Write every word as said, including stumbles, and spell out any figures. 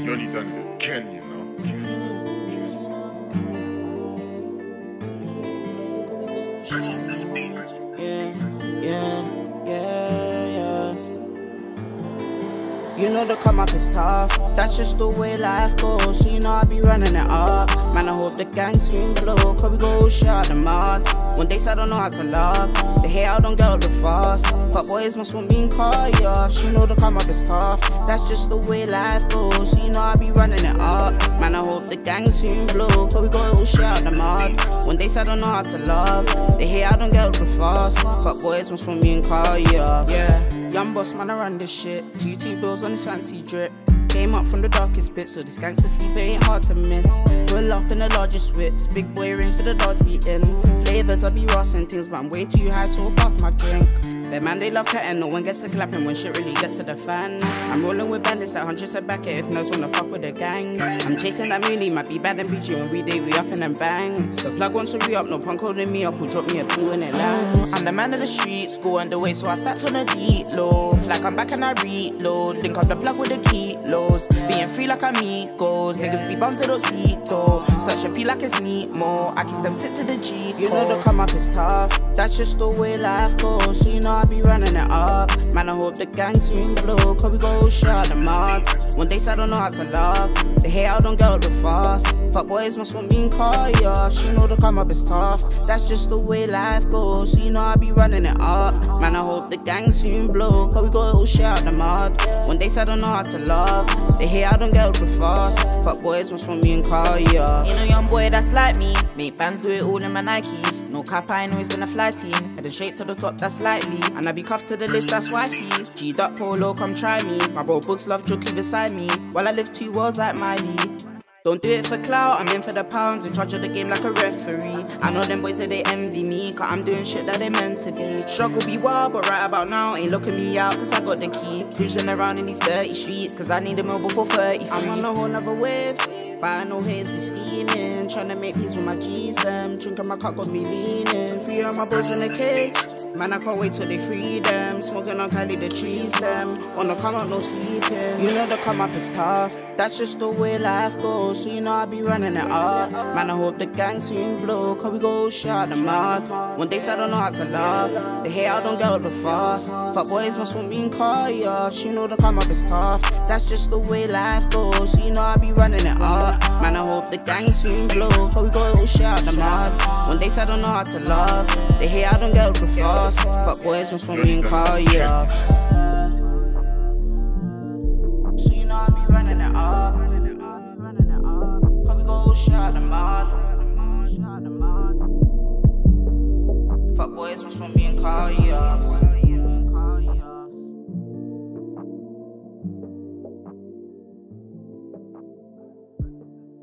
Yoni's under the Ken, you know. Yeah, yeah, yeah, yeah. You know the come up is tough, that's just the way life goes. So you know I be running it up. Man, I hope the gang soon blow, cause we go shit out the mud. One day I don't know how to love, they hate I don't get up the fast. But boys must want me in car, yeah. She know the come up is tough, that's just the way life goes. So you know I be running it up. Man, I hope the gang soon blow, cause we go shit out the mud. One day I don't know how to love, they hate I don't get up the fast. But boys must want me in car, yeah. Yeah. Young boss, man, I run this shit. Two two bills on this fancy drip. Came up from the darkest bit, so this gangster fever ain't hard to miss. Pull up in the largest whips, big boy range to the dogs be in. Flavors, I be rossing things, but I'm way too high, so I'll pass my drink. But man, they love cutting, no one gets to clapping when shit really gets to the fan. I'm rolling with bandits at hundreds of back if nerds wanna fuck with the gang. I'm chasing that moonie, might be bad and beachy when we day we up and then bang. The plug wants to re up, no punk holding me up, who drop me a blue when it lands. I'm the man of the street, school underway, so I stacked on a deep low. Like I'm back and I reload, link up the plug with the kilos. Being free like amigos, niggas be bums they don't see though. Search and pee like it's neat more, I kiss them sit to the G. You know the come up is tough, that's just the way life goes. So you know I be running it up. Man, I hope the gang soon blow, cause we go shit out the mud. One day I don't know how to love, they hate I don't get up the fast. But boys must want me in car, yeah. She know the come up is tough, that's just the way life goes. So you know I be running it up. Man, I hope the gang soon blow, cause we go shit out the mud. One day I don't know how to love, they hate I don't get up the fast. But boys must want me in car, yeah. Ain't no young boy that's like me, make bands do it all in my Nikes. No cap, I know he's been a fly team, headed straight to the top, that's likely. And I be cuffed to the list, that's wifey. G'd up polo, come try me. My bro books love jokey beside me, while I live two worlds like Miley. Don't do it for clout, I'm in for the pounds, in charge of the game like a referee. I know them boys say they envy me, cause I'm doing shit that they meant to be. Struggle be wild, but right about now, ain't looking me out, cause I got the key. Cruising around in these dirty streets, cause I need a mill before thirty-three. I'm on a whole nother wave, but I know haze be steaming. Tryna make peace with my G's, them. Drinking my cup got me leaning. Three of my boys in the cage, man, I can't wait till they free them. Smoking on Cali, the trees, them. Wanna come out, no sleeping. You know the come up is tough, that's just the way life goes. So you know I be running it up. Man, I hope the gang soon blow, cause we go shit out the mud. One day I don't know how to love, they hate I don't get up the fast. But boys must want me in car, yeah. She know the come up is tough, that's just the way life goes. So you know I be running it up. Man, I hope the gang soon blow, cause we go shit out the mud. One day I don't know how to love, they hate I don't get up the fast. But boys must want me in car, yeah. So you know I be running it up, cause we go shit out the mud. Fuck boys must want me in car, yeah.